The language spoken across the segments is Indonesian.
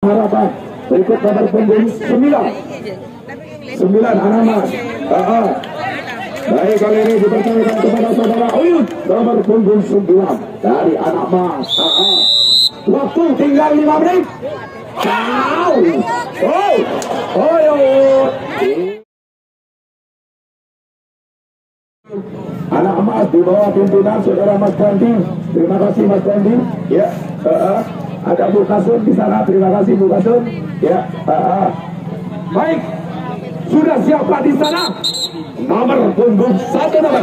harapan. Berikut nomor punggung 9 Anamas. Baik, kali ini dipercayakan kepada saudara Uyut nomor punggung 9 dari Anamas. Waktu tinggal 5 menit. Anak emas di bawah pimpinan saudara Mas Gandhi. Terima kasih Mas Gandhi. Ya, ada Bu Kasun di sana. Terima kasih Bu Kasun. Ya, baik. Sudah siapa di sana? Nomor punggung 1 nomor.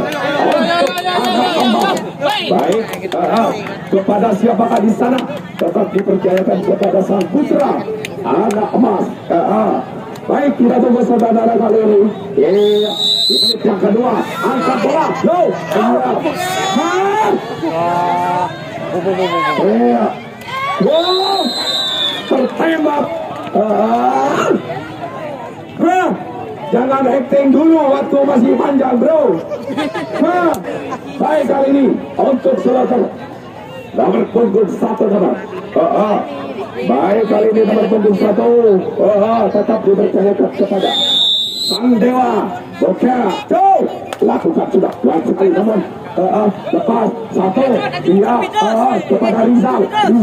Baik, kepada siapakah di sana? Tetap dipercayakan kepada sang putra anak emas. Baik, kita tunggu saudara kali ini. Iya, ini yang kedua. Angkat bola. Go. Iya. Wow. Tertembak. Jangan acting dulu waktu masih panjang, bro. Baik, kali ini untuk Selatan nomor punggung 1 nomor. Baik, kali ini nomor punggung 1 tetap dipercayakan kepada sang dewa Bokera. Lakukan sudah kuat sekali, namun lepas 1 dia kepada Rizal.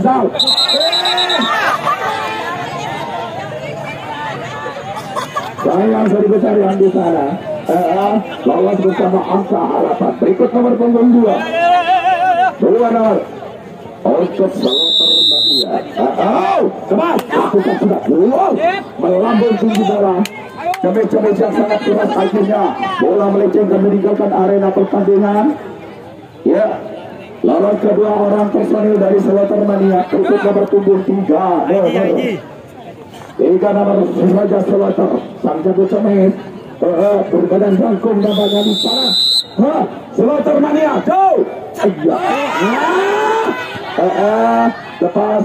Sayang besar yang di sana. Lolos bersama angka harapan. Berikut nomor punggung 2 nomor untuk Selatan Mania. Cepat lakukan sudah. Melambung tinggi bola. Cepat sangat keras akhirnya. Bola melenceng dan meninggalkan arena pertandingan. Ya, lolos kedua orang personil dari Selatan Mania. Berikut nomor punggung 3 nomor Raja Selatan, sang jago cemen, berbadan jangkung dan badan di sana. Selatan Mania, go! Lepas.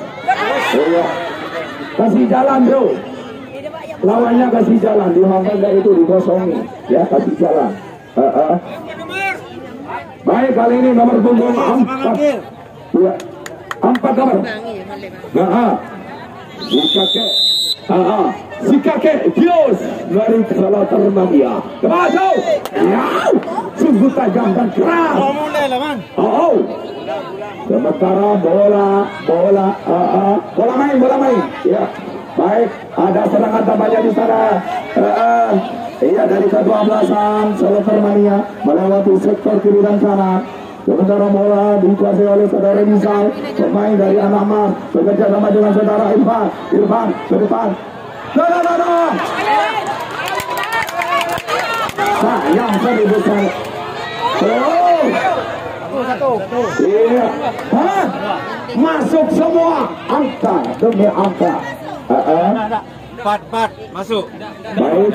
Kasih jalan, bro. Lawannya kasih jalan, dihantar itu dikosongi. Ya, kasih jalan. Baik, kali ini nomor punggung 4. 4 nomor. Si kakek Dios dari Selatan Mania. Masuk. Sungguh tajam dan keras. Sementara bola main. Ya. Baik, ada serangan tambahnya di sana. Iya, dari ke-12an Selatan Mania melewati sektor kiri dan kanan. Sementara bola dikuasai oleh saudara Rizal, pemain dari Anamas, bekerja sama dengan saudara Irfan ke depan. Sayang sekali besar. Iya. Masuk semua angka demi angka. 4 masuk. Baik.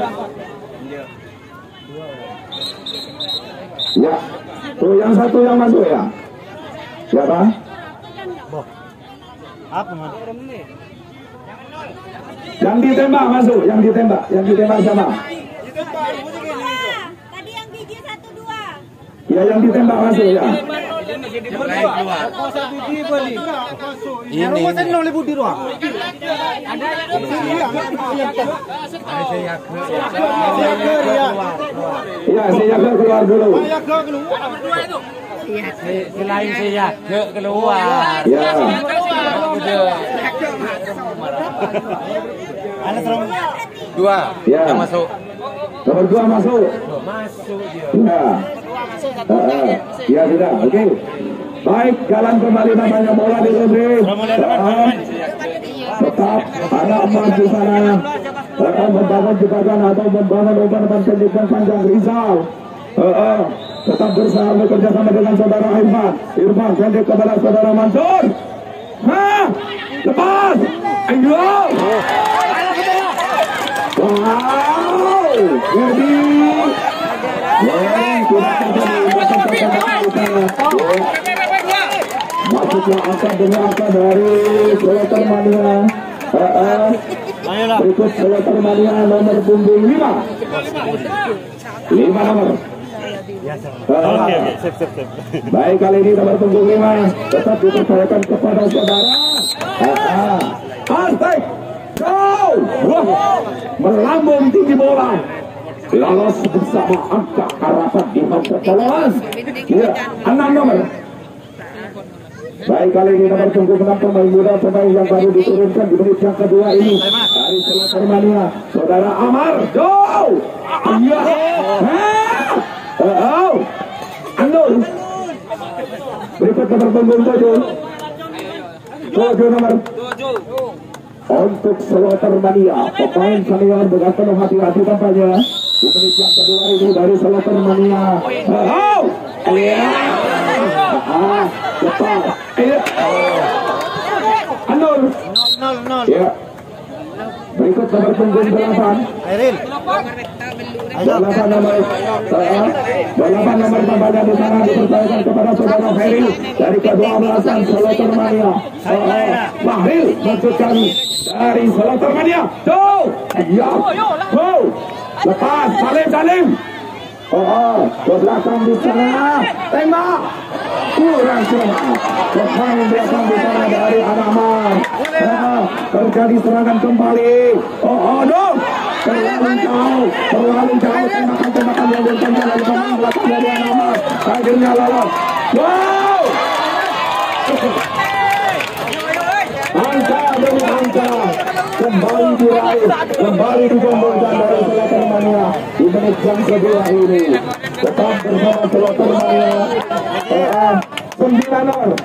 Ya. Tuh yang satu yang masuk ya. Siapa? Apa man? Yang ditembak masuk, yang ditembak siapa? Tadi yang biji 1 2. Ya, yang ditembak masuk ya. Ini masa ini oleh Budi ruang. Iya, saya keluar dulu. Selain saya keluar. Ya. Ada serong 2 Ya. yang masuk. Nomor 2 masuk. Masuk dia. Ya. Ya sudah, oke. Baik, jalan kembali namanya bola di Rodri. Tetap ada emas di sana. Membangun jebakan atau membangun umpan pendidikan panjang Rizal. Tetap berusaha bekerja sama dengan saudara Irfan pendek kepada saudara Mansur. Lepas. Ayo. Wow. Jadi. Masuklah angka demi angka dari Selatan Mania. Berikut Selatan Mania nomor punggung 5 nomor. Baik, kali ini nomor punggung 5 tetap dipercayakan kepada saudara. Baik. melambung tinggi bola, lolos bersama angka harapan di nomor lolos. Ya, 6 nomor. Baik, kali ini nomor tunggu 6 pemain muda, pemain yang baru diturunkan di menit yang kedua ini dari Selatan Mania, saudara Amar. Iya. Andul. Berikut nomor punggung 7 nomor untuk Selatan Mania, pemain senior dengan penuh hati-hati tampaknya di menit yang kedua ini dari Selatan Mania. Lepas. Andul. Ya. Berikut nomor punggung 8. Airil. 8 nomor tampaknya di sana dipercayakan kepada saudara Feril dari ke-12 Selatan Mania. Mahril maksudkan dari Selatan Mania. Ya. Lepas Salim. Ke belakang di sana. Tembak. Kurang semangat. Pemain belakang di sana dari Anamar. Terjadi serangan kembali. Terlalu jauh tembakan yang bertanya dari pemain belakang dari Anamar. Akhirnya lolos. Wow! Angka demi angka kembali diraih, kembali digombolkan dari Selatan Mania di menit yang kedua ini. Tetap bersama Selatan Mania. 9-0.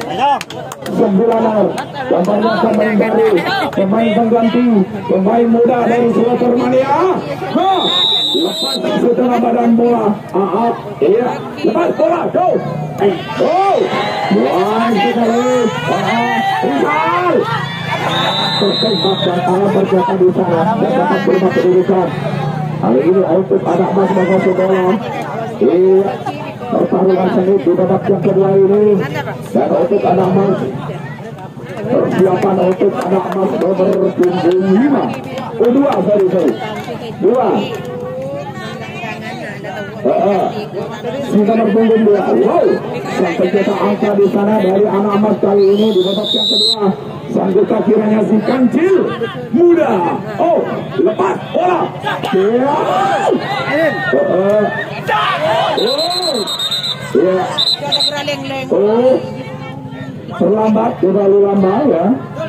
Tampaknya pemain baru, pemain pengganti, pemain muda dari Selatan Mania. Lepas setelah badan bola. Iya, lepas bola. Go. Buang sekali. Rizal. Tertembak dan alam berjata di sana dan dapat berubah kedudukan. Kali ini untuk anak mas Bangsa bola. Iya, pertarungan sengit di babak yang kedua ini. Dan untuk anak mas, persiapan untuk anak mas nomor punggung 5. 2. Si nomor punggung 2. Sampai kita angka di sana dari anak mas kali ini di babak yang kedua. Sanggupkah kiranya si kancil muda? Lepas bola. Terlambat, terlalu lama ya.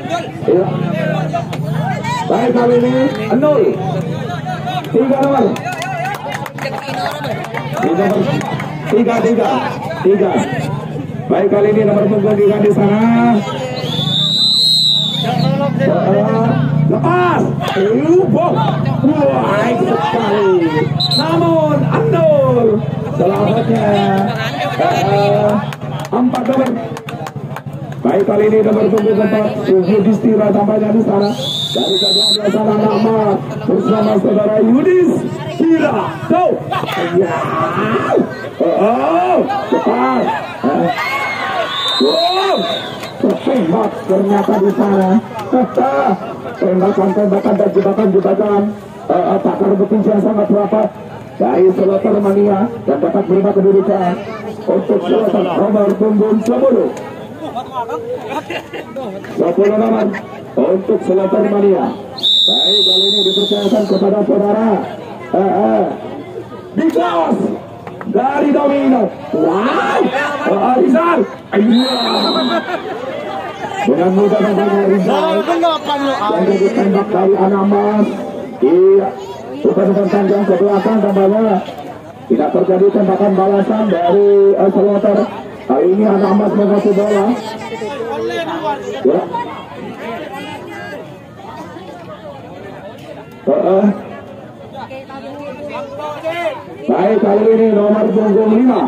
Baik, kali ini 0. 3 nomor. 3. Baik, kali ini nomor punggung 3 di sana. Lepas. Baik sekali. Namun Andul selamatnya 4 nomor. Baik, kali ini nomor punggung 4 Yudhistira tampaknya di sana dari kedua sana nama bersama saudara Yudhistira. Cepat. Tertembak ternyata di sana. Tembakan dan jebakan takar betinju yang sangat rapat dari Selatan Mania dan dapat berubah kedudukan untuk Selatan nomor punggung 10. 10 nomor untuk Selatan Mania. Baik, kali ini dipercayakan kepada saudara Bigos dari Domino. Rizal. Dengan mudah namanya Rizal yang ditembak dari Anamas. Iya, bukan panjang ke belakang tampaknya tidak terjadi tembakan balasan dari Selatan. Kali ini Anamas mengasih bola. Ya. Baik, kali ini nomor punggung 5.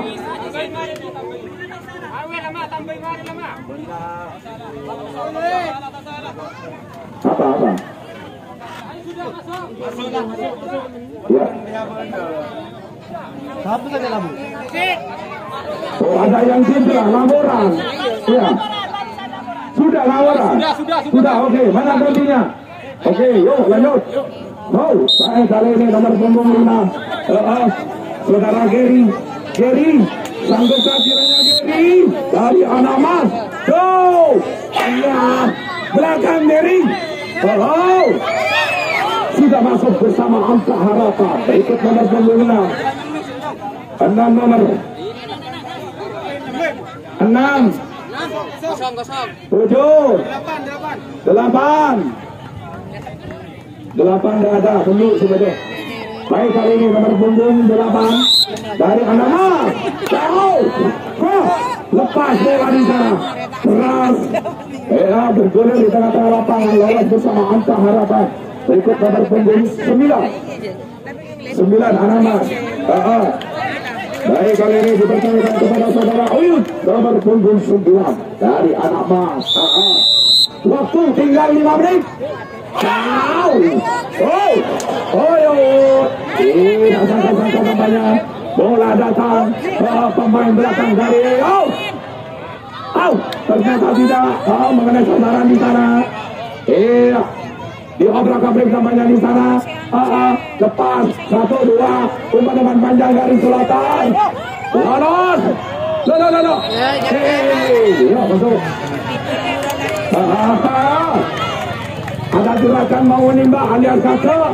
Apa? Ya. Satu saja lampu. Ada yang cedera, laporan. Ya. Sudah laporan. Sudah. Oke, mana gantinya? Oke, yuk lanjut. Baik, kali ini nomor punggung 5. Saudara Geri, sanggupkah kiranya Geri dari Anamas? Ya, belakang Geri. sudah masuk bersama angka harapan. Berikut nomor 26. 6 nomor 6 7 8 tidak ada, tunggu sebentar. Baik, kali ini nomor punggung 8 dari Anama. Jauh. Lepas bola di sana. Keras. Bergulir di tengah-tengah lapangan, lolos bersama angka harapan. Berikut nomor punggung 9 Anama. Baik, kali ini dipercayakan kepada saudara Uyut, nomor punggung 9 dari Anama. Waktu tinggal 5 menit. Tidak sangka-sangka tampaknya bola datang pemain belakang dari ternyata tidak mengenai sasaran di sana. Diobrak-abrik tampaknya di sana. Lepas 1-2 umpan panjang dari selatan. Lolos. Masuk. Ada gerakan mau menimba alias kakak.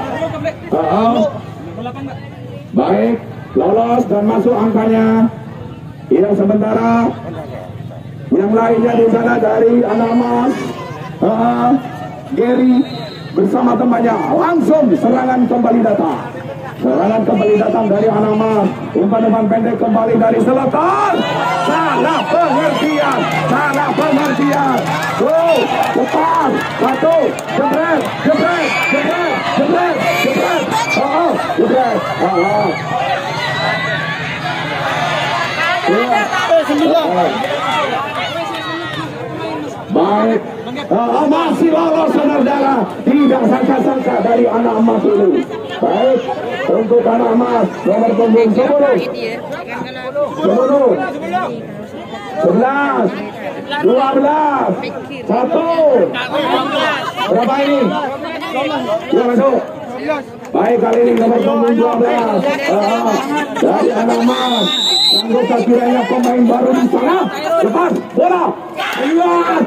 Baik, lolos dan masuk angkanya. Yang sementara yang lainnya di sana dari Anamas, Gary bersama temannya. Langsung serangan kembali datang. Serangan kembali datang dari Anamas. Umpan pendek kembali dari selatan. Salah pengertian. Lepas. 1. Jebret. Baik. Masih lolos saudara. Tidak sangka-sangka dari anak emas ini. Baik, untuk anak emas nomor punggung 10 11 12 1. Berapa ini? Ya, masuk. Baik, kali ini nomor punggung 12 dari anak emas. Anggota kiranya pemain baru di sana. Lepas bola. Lihat.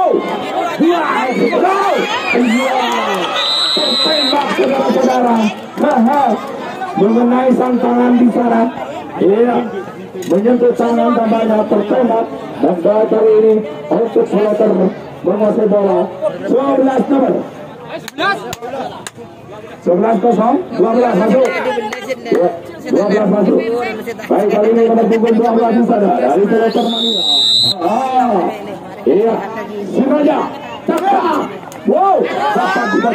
Tertembak saudara-saudara. Mengenai sang tangan di sana. Iya. Menyentuh tangan tambahnya tertembak. Dan kali ini untuk Seloter menguasai bola. 12 nomor. 11-0, 12 masuk. 12 masuk. Baik, kali ini nomor punggung 12 di sana dari Seloter Mania. Iya, Sinaja, cakap. Dapat juga.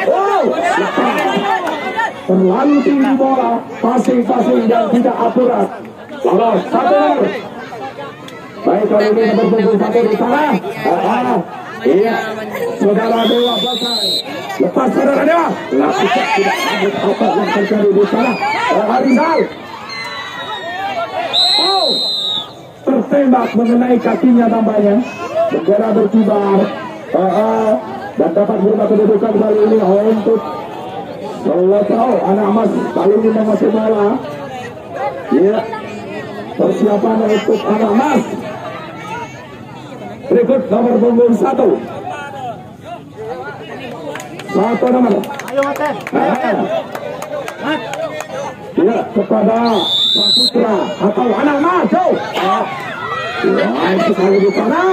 Terlalu tinggi bola, passing yang tidak akurat. Lolos 1. Baik, kali ini nomor punggung 1 di sana. Iya, saudara Dewa Basai. Lepas saudara Dewa. Lakukan tidak sanggup apa yang terjadi di sana. Harizal. Tertembak mengenai kakinya tampaknya. Bendera berkibar. Dan dapat berubah kedudukan kali ini untuk Seloter anak emas kali ini menguasai bola. Iya. Persiapan untuk anak emas. Berikut nomor punggung 1 nomor. Ayo Maten. Ya, kepada Putra atau anak maju. Sekali di sana.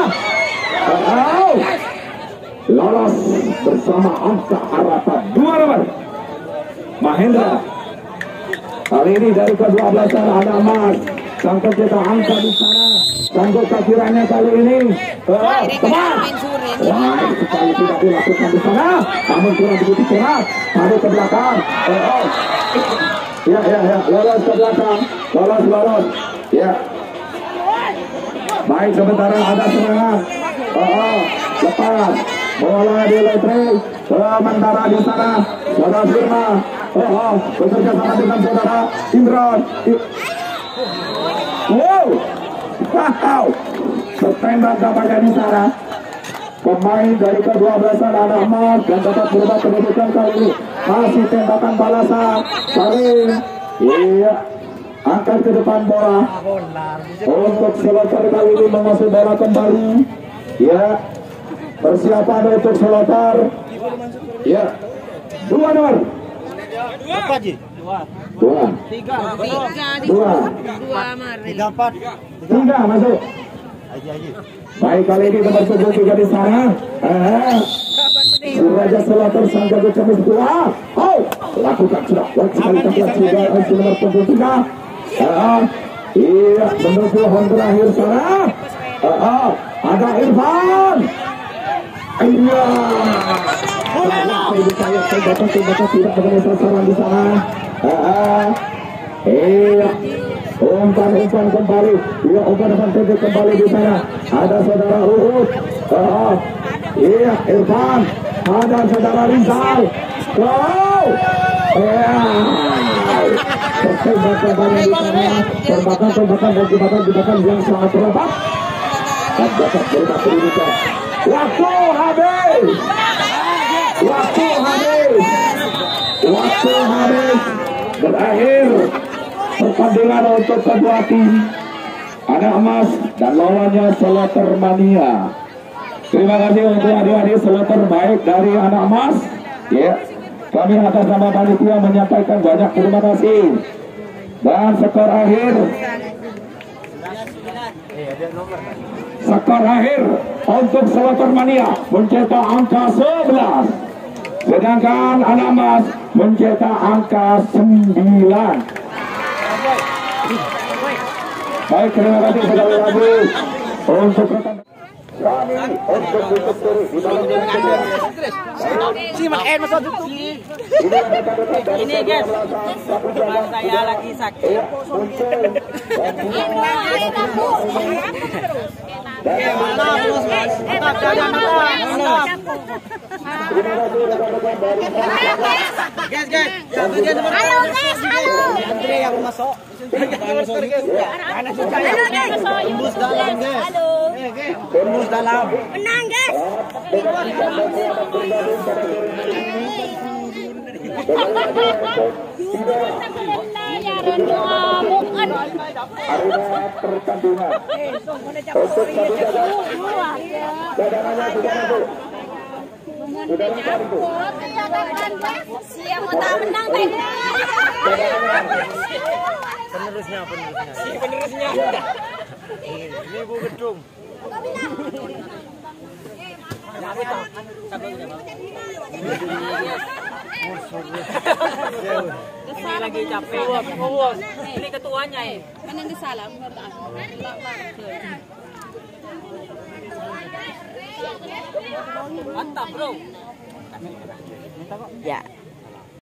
Lolos bersama angka harapan 2 nomor. Mahendra. Kali ini dari ke-12 anak emas. Sang pencetak angka di sana. Sanggup kiranya kali ini. Teman. Sekali tidak dilakukan di sana. Namun kurang begitu cepat. Ada ke belakang. Ya. Lolos ke belakang. Lolos. Ya. Baik, sementara ada serangan. Lepas. Bola di letrek. Sementara di sana. Saudara Firma. Bekerja sama dengan saudara Indron. Tertembak tampaknya di sana. Pemain dari ke-12 anak emas dan dapat berubah kedudukan kali ini. Masih tembakan balasan. Saling. Iya. Angkat ke depan bola. Untuk Seloter kali ini menguasai bola kembali. Ya. Persiapan untuk Seloter. Ya. 2 nomor. Apa Ji? Dua. Tiga. Dua. Tiga, empat. Tiga masuk. Aji. Baik, kali ini nomor 73 di sana. Raja Selatan sang jago camus dua. Oh, lakukan sudah. Sekali tempat juga untuk nomor 73. Iya, menuju home terakhir sana. Ada Irfan. Iya. Tembakan tidak mengenai sasaran di sana. Iya. Umpan kembali. Iya, umpan kembali di sana. Ada saudara Uhud. Iya, Irfan. Ada saudara Rizal. Wow. Iya. Tembakan di sana. Tembakan dan jebakan yang sangat tepat. Dapat berbatu ini. Waktu habis. Berakhir pertandingan untuk kedua tim. Ada emas dan lawannya Sloter Mania. Terima kasih untuk adik-adik Sloter baik dari anak emas. Ya, kami atas nama panitia menyampaikan banyak terima kasih. Dan skor akhir untuk Sloter Mania mencetak angka 11. Sedangkan anak emas mencetak angka 9. Baik, terima kasih sekali lagi untuk rekan kami untuk ditutup di dalam ini guys, saya lagi sakit. Andre yang masuk. Tembus dalam guys. Tembus dalam. Menang guys. pertandingan siap mau tak menang tadi. Penerusnya. Ini Bu Gedung. Ini lagi capek. Ini ketuanya ya. Kan yang disalam. Mantap bro. Ya.